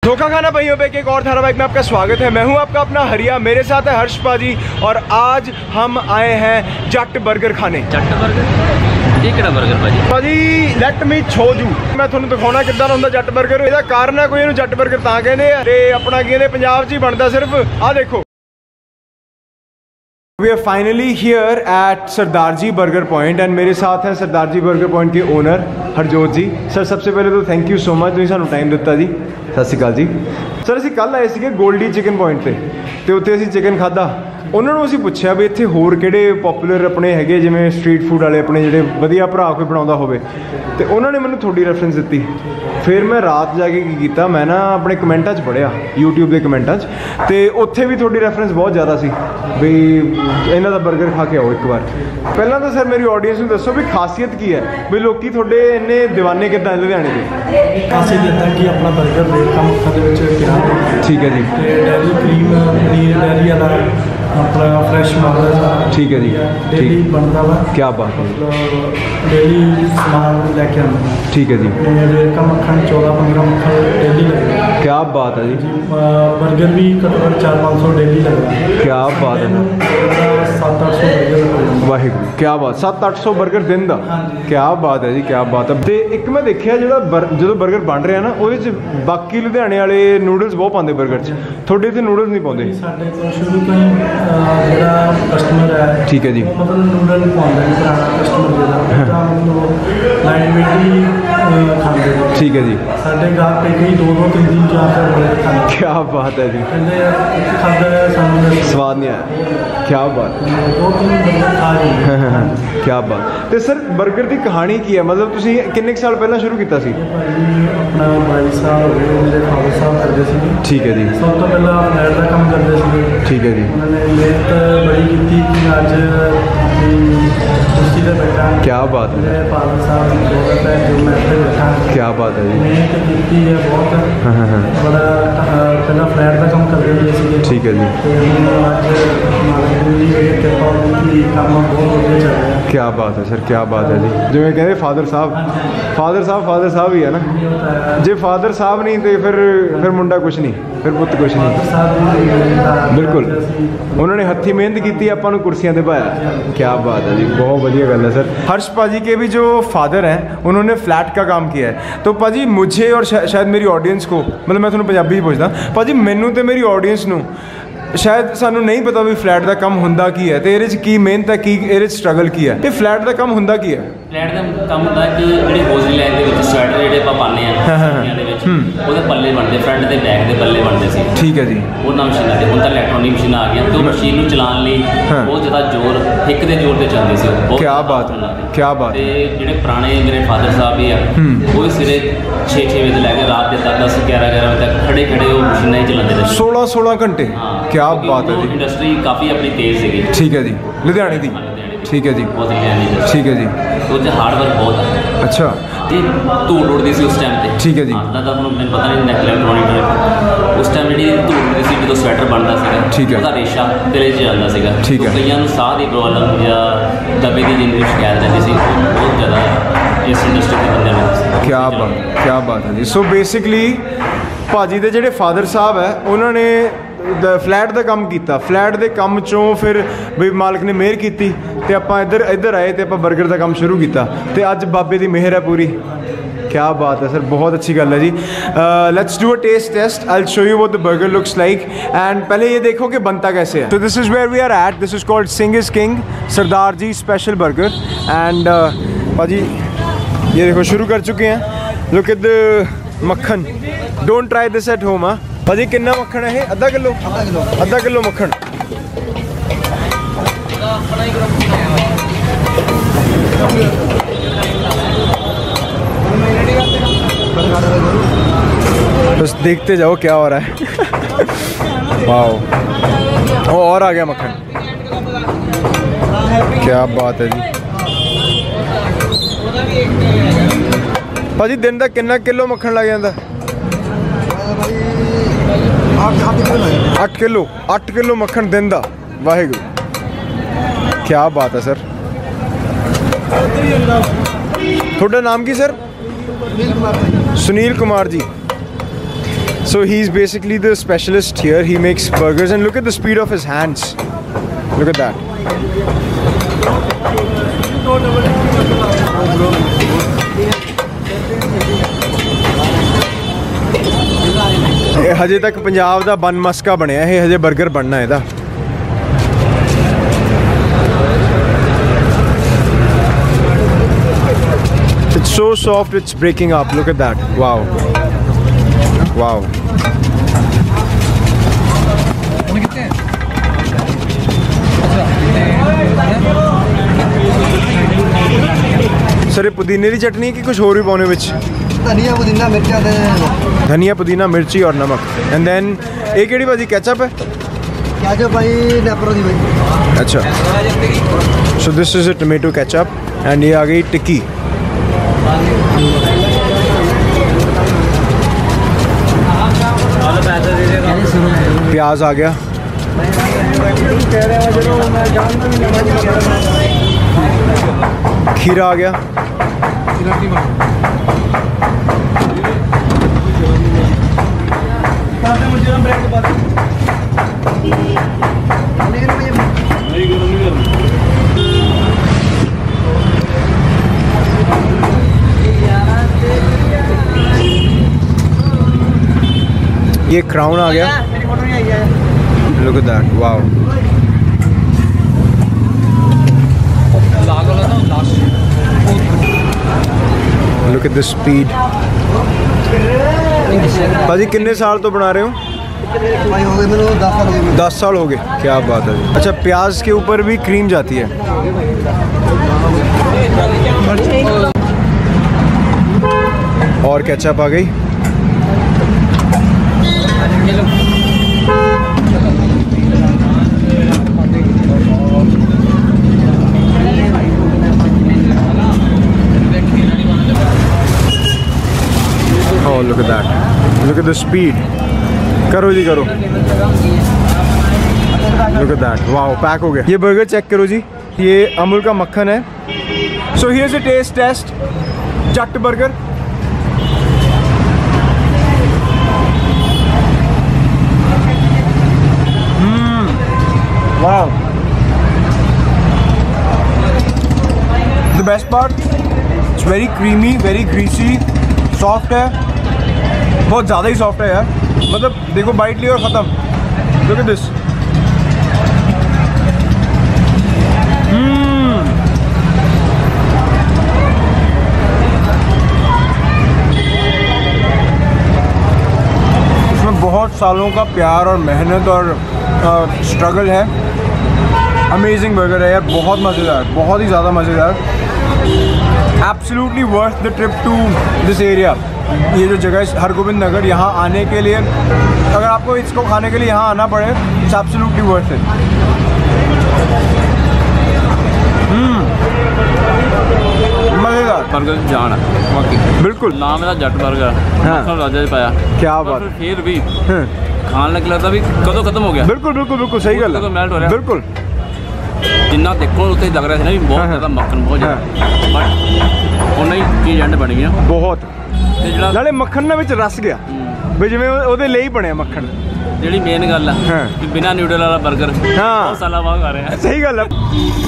धोखा खाना भाइयों पे एक और धारावाहिक में आपका स्वागत है। मैं हूं आपका अपना हरिया, मेरे साथ है हर्ष पाजी और आज हम आए हैं जट बर्गर खाने। जट बर्गर ये किहड़ा बर्गर भाजी? भाजी लेट मी शो यू, मैं ਤੁਹਾਨੂੰ ਦਿਖਾਉਣਾ ਕਿੱਦਾਂ ਹੁੰਦਾ ਜੱਟ 버ਗਰ। ਇਹਦਾ ਕਾਰਨ ਹੈ ਕੋਈ ਇਹਨੂੰ ਜੱਟ 버ਗਰ ਤਾਂ ਕਹਿੰਦੇ ਆ ਤੇ ਆਪਣਾ ਕੀ ਇਹਨੇ ਪੰਜਾਬ 'ਚ ਹੀ ਬਣਦਾ ਸਿਰਫ। ਆਹ ਦੇਖੋ, We are finally here at Sardar ji burger point and मेरे साथ हैं सरदार जी बर्गर पॉइंट के ओनर हरजोत जी। सर सबसे पहले तो थैंक यू सो मच ਤੁਸੀਂ ਸਾਨੂੰ ਟਾਈਮ ਦਿੱਤਾ ਜੀ। ਸਤਿ ਸ਼੍ਰੀ ਅਕਾਲ ਜੀ। ਸਰ ਅਸੀਂ ਕੱਲ੍ਹ ਆਏ ਸੀਗੇ ਗੋਲਡੀ ਚਿਕਨ ਪੁਆਇੰਟ ਤੇ ਉੱਥੇ ਅਸੀਂ ਚਿਕਨ ਖਾਧਾ। ਉਹਨਾਂ ਨੂੰ ਅਸੀਂ ਪੁੱਛਿਆ ਵੀ ਇੱਥੇ ਹੋਰ ਕਿਹੜੇ ਪੋਪੂਲਰ ਆਪਣੇ ਹੈਗੇ ਜਿਵੇਂ ਸਟਰੀਟ ਫੂਡ ਵਾਲੇ ਆਪਣੇ ਜਿਹੜੇ ਵਧੀਆ ਭਰਾ ਕੋਈ ਬਣਾਉਂਦਾ ਹੋਵੇ, ਤੇ ਉਹਨਾਂ ਨੇ ਮੈਨੂੰ ਤੁਹਾਡੀ ਰੈਫਰੈਂਸ ਦਿੱਤੀ। ਫਿਰ ਮੈਂ ਰਾਤ ਜਾ ਕੇ ਕੀ ਕੀਤਾ, ਮੈਂ ਨਾ ਆਪਣੇ ਕਮੈਂਟਾਂ 'ਚ ਪੜ੍ਹਿਆ YouTube ਦੇ ਕਮੈਂਟਾਂ 'ਚ, ਤੇ ਉੱਥੇ ਵੀ ਤੁਹਾਡੀ ਰੈਫਰੈਂਸ ਬਹੁਤ ਜ਼ਿਆਦਾ ਸੀ ਵੀ ਇਹਨਾਂ ਦਾ 버ਗਰ ਖਾ ਕੇ ਆਓ ਇੱਕ ਵਾਰ। ਪਹਿਲਾਂ ਤਾਂ ਸਰ ਮੇਰੀ ਆਡੀਅנס ਨੂੰ ਦੱਸੋ ਵੀ ਖਾਸੀਅਤ ਕੀ ਹੈ, ਵੀ ਲੋਕੀ ਤੁਹਾਡੇ ਇੰਨੇ ਦੀਵਾਨੇ ਕਿੱਦਾਂ ਲੁਧਿਆਣੇ ਦੇ? ਖਾਸੀਅਤ ਇੱਦਾਂ ਕਿ ਆਪਣਾ 버ਗਰ ਦੇ ਕੰਮ ਦੇ ਵਿੱਚ ਪਿਆ। ਠੀਕ ਹੈ ਜੀ। ਤੇ ਡੈਰੀ ਕਰੀਮ ਪਨੀਰ ਡੈਰੀ ਵਾਲਾ ਆਪਣਾ ਫਰੈਸ਼ ਮਾਲ ਸਾਰਾ। ਠੀਕ ਹੈ ਜੀ। ਡੇਲੀ ਬਣਦਾ ਵਾ। ਕੀ ਬਾਤ ਹੈ। ਡੇਲੀ ਸਮਾਨ ਲੈ ਕੇ ਆਉਂਦਾ। ਠੀਕ ਹੈ ਜੀ। ਰੇੜਕਾ ਮੱਖਣ 14-15 ਮੱਖਣ ਡੇਲੀ ਲੱਗਦਾ। ਕੀ ਬਾਤ ਹੈ ਜੀ। 버ਗਰ ਵੀ ਘੱਟੋ ਘੱਟ 400-500 ਡੇਲੀ ਲੱਗਦਾ। ਕੀ ਬਾਤ ਹੈ। 700-800 버ਗਰ। ਵਾਹਿਗੁਰੂ ਕੀ ਬਾਤ। 700-800 버ਗਰ ਦਿਨ ਦਾ। ਕੀ ਬਾਤ ਹੈ ਜੀ, ਕੀ ਬਾਤ ਹੈ। ਤੇ ਇੱਕ ਮੈਂ ਦੇਖਿਆ ਜਿਹੜਾ ਜਦੋਂ 버ਗਰ ਬਣ ਰਿਹਾ ਨਾ ਉਹਦੇ 'ਚ ਬਾਕੀ ਲੁਧਿਆਣੇ ਵਾਲੇ ਨੂਡਲਸ ਬਹੁਤ ਪਾਉਂਦੇ 버ਗਰ 'ਚ, ਤੁਹਾਡੇ ਇੱਥੇ ਨੂਡਲਸ ਨਹੀਂ ਪਾਉਂਦੇ। ਸਾਡੇ ਤੋਂ ਸ਼ੁਰੂ ਤੋਂ ਹੀ ਜਿਹੜਾ ਕਸਟਮਰ ਹੈ, ਠੀਕ ਹੈ ਜੀ, ਮਤਲਬ ਨੂਡਲ ਪਾਉਂਦਾ ਹੈ ਪੁਰਾਣਾ ਕਸਟਮਰ ਜਿਹੜਾ ਤਾਂ ਮਤਲਬ ਲਾਈਨ ਵਿੱਚ ਖਾਂਦੇ। ਠੀਕ ਹੈ ਜੀ। ਸਾਡੇ ਗਾਹਕ ਤੇ ਕਈ 2-2 3 4 버ਗਰ ਖਾਂਦੇ। ਕੀ ਬਾਤ ਹੈ ਜੀ। ਕਹਿੰਦੇ ਖਾਂਦਾ ਸਾਨੂੰ ਸਵਾਦ ਨਹੀਂ ਆਇਆ। ਕੀ ਬਾਤ। 2-3 버ਗਰ ਖਾ ਲਈ। ਕੀ ਬਾਤ। ਤੇ ਸਰ 버ਗਰ ਦੀ ਕਹਾਣੀ ਕੀ ਹੈ, ਮਤਲਬ ਤੁਸੀਂ ਕਿੰਨੇ ਸਾਲ ਪਹਿਲਾਂ ਸ਼ੁਰੂ ਕੀਤਾ ਸੀ? ਆਪਣਾ 22 ਸਾਲ ਹੋ ਗਏ। ਮੇਰੇ ਫਾਦਰ ਸਾਹਿਬ ਕਰਦੇ ਸੀ। ਠੀਕ ਹੈ ਜੀ। ਸਭ ਤੋਂ ਪਹਿਲਾਂ ਫਲੈਟ ਦਾ ਕੰਮ ਕਰਦੇ ਸੀ। ਠੀਕ ਹੈ ਜੀ। ਉਹਨਾਂ ਨੇ ਮਿਹਨਤ ਬੜੀ ਕੀਤੀ ਕਿ ਅੱਜ ਕੁਰਸੀ 'ਤੇ ਬੈਠਾ। ਕੀ ਬਾਤ ਹੈ। ਮੇਰੇ ਫਾਦਰ ਸਾਹਿਬ ਦੀ ਦੌਲਤ ਹੈ ਜੋ ਮੈਂ ਇੱਥੇ ਬੈਠਾ। ਕੀ ਬਾਤ ਹੈ ਜੀ। ਮਿਹਨਤ ਕੀਤੀ ਹੈ ਬਹੁਤ। ਬੜਾ ਪਹਿਲਾਂ ਫਲੈਟ ਦਾ ਕੰਮ ਕਰਦੇ ਹੁੰਦੇ ਸੀ। ਠੀਕ ਹੈ ਜੀ। ਤੇ ਹੁਣ ਅੱਜ ਮਾਲਕ ਦੀ ਕਿਰਪਾ ਹੋਈ, ਕੰਮ ਬਹੁਤ ਵਧੀਆ ਚੱਲ ਰਿਹਾ। ਕੀ ਬਾਤ ਹੈ ਸਰ, ਕੀ ਬਾਤ ਹੈ ਜੀ। ਜਿਵੇਂ ਕਹਿੰਦੇ ਫਾਦਰ ਸਾਹਿਬ ਹੀ ਹੈ ਨਾ। ਜੇ ਫਾਦਰ ਸਾਹਿਬ ਨਹੀਂ ਤੇ ਫਿਰ ਮੁੰਡਾ ਕੁਛ ਨਹੀਂ, ਫਿਰ ਪੁੱਤ ਕੁਛ ਨਹੀਂ। ਬਿਲਕੁਲ, ਉਹਨਾਂ ਨੇ ਹੱਥੀਂ ਮਿਹਨਤ ਕੀਤੀ, ਆਪਾਂ ਨੂੰ ਕੁਰਸੀਆਂ ਤੇ पाया। क्या बात है जी, बहुत बढ़िया गल है सर। हर्ष पाजी के भी जो फादर हैं उन्होंने फ्लैट का काम किया है। तो पाजी मुझे और शायद मेरी ऑडियंस को, मतलब मैं थोड़ा पंजाबी ही पूछदा पाजी, मैनू तो मेरी ऑडियंस नू शायद सानू नहीं पता भी फ्लैट का काम हुंदा की है, तो ये की मेहनत है, की ये स्ट्रगल की है, तो फ्लैट का काम हुंदा की है? फ्लैट का काम होता है कि ਜਿਹੜੀ ਹੋਜ਼ਰੀ ਲਾਈਨ ਦੇ ਵਿੱਚ ਸਵੈਟਰ ਜਿਹੜੇ ਆਪਾਂ ਪਾਉਂਦੇ ਆ ਸਰਦੀਆਂ ਦੇ ਵਿੱਚ, ਉਹਦੇ ਪੱਲੇ ਬਣਦੇ, ਫਰੰਟ ਤੇ ਬੈਕ ਦੇ ਪੱਲੇ ਬਣਦੇ ਸੀ। ਠੀਕ ਹੈ ਜੀ। ਉਹਨਾਂ ਮਸ਼ੀਨਾਂ ਤੇ ਹੁਣ ਤਾਂ ਇਲੈਕਟ੍ਰੋਨਿਕ ਮਸ਼ੀਨਾਂ ਆ ਗਈਆਂ, ਤੇ ਉਹ ਮਸ਼ੀਨ ਨੂੰ ਚਲਾਉਣ ਲਈ ਬਹੁਤ ਜ਼ਿਆਦਾ ਜ਼ੋਰ, ਹਿੱਕ ਦੇ ਜ਼ੋਰ ਤੇ ਚੱਲਦੀ ਸੀ ਉਹ। ਕੀ ਬਾਤ, ਕੀ ਬਾਤ। ਤੇ ਜਿਹੜੇ ਪੁਰਾਣੇ ਮੇਰੇ ਫਾਦਰ ਸਾਹਿਬ ਵੀ ਆ, ਉਹ ਵੀ ਸਵੇਰੇ 6 ਵਜੇ ਤੋਂ ਲੈ ਕੇ ਰਾਤ ਦੇ 10-11 ਵਜੇ ਤੱਕ ਖੜੇ ਉਹ ਮਸ਼ੀਨਾਂ ਹੀ ਚਲਾਉਂਦੇ ਰਹੇ। 16 ਘੰਟੇ। ਕੀ ਬਾਤ ਹੈ ਜੀ। ਇੰਡਸਟਰੀ ਕਾਫੀ ਆਪਣੀ ਤੇਜ਼ ਸੀਗੀ। ਠੀਕ ਹੈ ਜੀ। ਲੁਧਿਆਣੇ ਦੀ। ਠੀਕ ਹੈ ਜੀ। ਬਹੁਤ ਲੁਧਿਆਣੇ। ਠੀਕ ਹੈ ਜੀ। ਉਹ 'ਚ ਹਾਰਡ ਵਰਕ ਬਹੁਤ ਹੈ। ਅੱਛਾ। ਤੇ ਧੂੜ ਉੜਦੀ ਸੀ ਉਸ ਟਾਈਮ ਤੇ। ਠੀਕ ਹੈ ਜੀ। ਤਾਂ ਤੁਹਾਨੂੰ ਮੈਨੂੰ ਪਤਾ ਨਹੀਂ ਇਲੈਕਟ੍ਰੋਨਿਕ ਉਸ ਟਾਈਮ ਜਿਹੜੀ ਧੂੜ ਉੜਦੀ ਸੀ ਜਦੋਂ ਸਵੈਟਰ ਬਣਦਾ ਸੀਗਾ। ਠੀਕ ਹੈ। ਉਹਦਾ ਰੇਸ਼ਾ ਗਲੇ 'ਚ ਜਾਂਦਾ ਸੀਗਾ। ਠੀਕ ਹੈ। ਕਈਆਂ ਨੂੰ ਸਾਹ ਦੀ ਪ੍ਰੋਬਲਮ ਜਾਂ ਦਬੇ ਦੀ ਜਿੰਨੀ ਸ਼ਿਕਾਇਤ ਰਹਿੰਦੀ ਸੀ, ਉਹ ਬਹੁਤ ਜ਼ਿਆਦਾ ਇਸ ਇੰਡਸਟਰੀ ਦੇ ਬੰਦਿਆਂ ਨੂੰ। ਕੀ ਬਾਤ, ਕੀ ਬਾਤ ਹੈ ਜੀ। ਸੋ ਬੇਸਿਕਲੀ ਭਾਜੀ ਦੇ ਜਿਹੜੇ ਫਾਦਰ ਸਾਹਿਬ ਹੈ ਉਹਨਾਂ ਨੇ ਫਲੈਟ ਦਾ ਕੰਮ ਕੀਤਾ। ਫਲੈਟ ਦੇ ਕੰਮ 'ਚੋਂ ਫਿਰ ਵੀ ਮਾਲਕ ਨੇ ਮਿਹਰ ਕੀਤੀ ਤੇ ਆਪਾਂ ਇੱਧਰ ਆਏ ਤੇ ਆਪਾਂ 버ਗਰ ਦਾ ਕੰਮ ਸ਼ੁਰੂ ਕੀਤਾ, ਤੇ ਅੱਜ ਬਾਬੇ ਦੀ ਮਿਹਰ ਹੈ ਪੂਰੀ। क्या बात है सर, बहुत अच्छी गल है जी। Let's do a taste test. I will show you what the burger looks like, and पहले ये देखो कि बनता कैसे है। तो this is where we are at, this is called Singh is king Sardar ji special burger. And भाजी ये देखो शुरू कर चुके हैं। Look at the makhan. Don't try this at home. हाँ भाजी, कितना मक्खन है ये? आधा किलो मक्खन। बस देखते जाओ क्या हो रहा है। वाओ, वो और आ गया मक्खन। क्या बात है जी। भाजी दिन का कितना किलो मक्खन लग जाता? 8 किलो मक्खन दिन का। वाहिगुरू, क्या बात है सर। थोड़ा नाम की sir? Sunil Kumar ji. So he's basically the specialist here. He makes burgers and look at the speed of his hands. Look at that. हजे तक पंजाब दा बन मस्का बनया है, हजे बर्गर बनना है। It's so soft, it's breaking up. Look at that. Wow. Wow. Sir पुदीने की चटनी की कुछ और भी पाने विच? धनिया पुदीना मिर्चा धनिया पुदीना मिर्ची और नमक। एंड देन एक केड़ी भाजी केचप है? केचप भाई नेप्रो दी भाई। अच्छा, so this is a tomato ketchup and ये आ गई टिक्की। प्याज आ गया, खीरा आ गया, ये क्राउन आ गया। Look at that, wow. Look at the speed. भाजी कितने साल तो बना रहे हो? भाई हो गए मेरे 10 साल हो गए। 10 साल हो गए, क्या बात है। अच्छा, प्याज के ऊपर भी क्रीम जाती है। और केचप आ गई। Oh, look at that. Look at the speed. करो जी करो। Look at that. Wow, pack हो गया। ये बर्गर चेक करो जी, ये अमूल का मक्खन है। So here's a taste test. चट burger. Wow. The best part, it's very creamy, very greasy, soft है, बहुत ज़्यादा ही सॉफ्ट है यार। मतलब देखो, बाइट ली और ख़त्म। Look at this. इसमें बहुत सालों का प्यार और मेहनत और स्ट्रगल है। अमेजिंग बर्गर है यार, बहुत मज़ेदार, बहुत ही ज़्यादा मज़ेदार। Absolutely worth the trip to this area. ये जो जगह है हरगोबिंद नगर, यहाँ आने के लिए, अगर आपको इसको खाने के लिए यहाँ आना पड़े, इट्स एब्सोल्युटली वर्थ इट। मज़ेदार बर्गर जान है बिल्कुल। नाम है जट बर्गर। हाँ, राजा जी पाया, क्या बात। फिर भी खाने लग लगता भी कदों खत्म हो गया। बिल्कुल बिल्कुल बिल्कुल सही गल है, मेल्ट हो रहा। बिल्कुल। जिन्ना देखो उत्ते लग रहा है ना भी बहुत ज़्यादा मक्खन, बहुत ज़्यादा, बट उन्ना ही चीज़ एंड बन गई बहुत। नाले मक्खन ना विच रस गया भी, जिवें ओहदे लिए ही बनया मक्खन। ਜਿਹੜੀ ਮੇਨ ਗੱਲ ਹੈ ਕਿ ਬਿਨਾ ਨਿਊਡਲ ਵਾਲਾ 버ਗਰ ਬਹੁਤ ਸਾਲਾਂ ਬਾਅਦ ਖਾ ਰਹੇ हैं। सही गल है।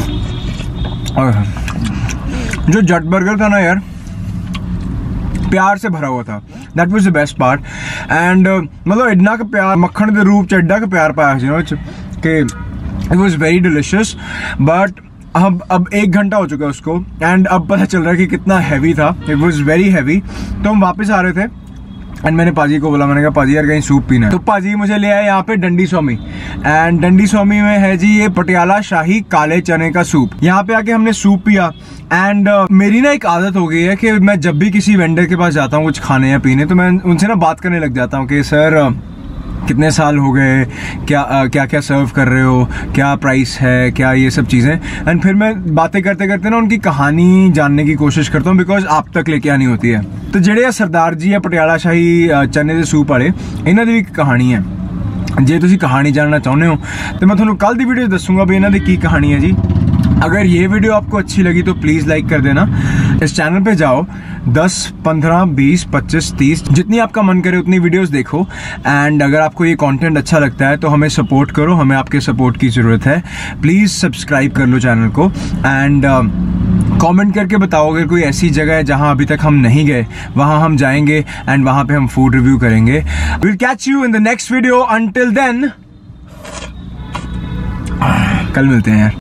जो जट बर्गर था ना यार, प्यार से भरा हुआ था। That was the best part. And मतलब इतना का प्यार, मक्खन के रूप च एडा का प्यार पाया कि it was very delicious. But अब 1 घंटा हो चुका है उसको, एंड अब पता चल रहा है कि कितना हैवी था। It was very heavy. तो हम वापस आ रहे थे एंड मैंने पाजी को बोला, मैंने कहा पाजी यार कहीं सूप पीना है। तो पाजी मुझे ले आए यहाँ पे डंडी स्वामी, एंड डंडी स्वामी में है जी ये पटियाला शाही काले चने का सूप। यहाँ पे आके हमने सूप पिया। एंड मेरी ना एक आदत हो गई है कि मैं जब भी किसी वेंडर के पास जाता हूँ कुछ खाने या पीने, तो मैं उनसे ना बात करने लग जाता हूँ कि सर कितने साल हो गए, क्या क्या क्या सर्व कर रहे हो, क्या प्राइस है, क्या ये सब चीज़ें। एंड फिर मैं बातें करते करते ना उनकी कहानी जानने की कोशिश करता हूँ, बिकॉज आप तक लेके आनी होती है। तो जेडे सरदार जी है पटियाला शाही चने के सूप वाले, इन्हों की भी कहानी है। जे तुसी कहानी जानना चाहते हो तो मैं थोड़ा कल की वीडियो दसूंगा भी इन्हों की की कहानी है जी। अगर ये वीडियो आपको अच्छी लगी तो प्लीज़ लाइक कर देना। इस चैनल पे जाओ, 10, 15, 20, 25, 30 जितनी आपका मन करे उतनी वीडियोस देखो। एंड अगर आपको ये कंटेंट अच्छा लगता है तो हमें सपोर्ट करो, हमें आपके सपोर्ट की ज़रूरत है। प्लीज़ सब्सक्राइब कर लो चैनल को एंड कमेंट करके बताओ अगर कोई ऐसी जगह है जहां अभी तक हम नहीं गए, वहां हम जाएंगे एंड वहां पे हम फूड रिव्यू करेंगे। Will catch you in the next video. Until then, कल मिलते हैं यार।